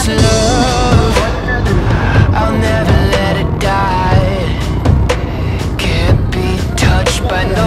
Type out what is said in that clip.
this love, I'll never let it die. Can't be touched by no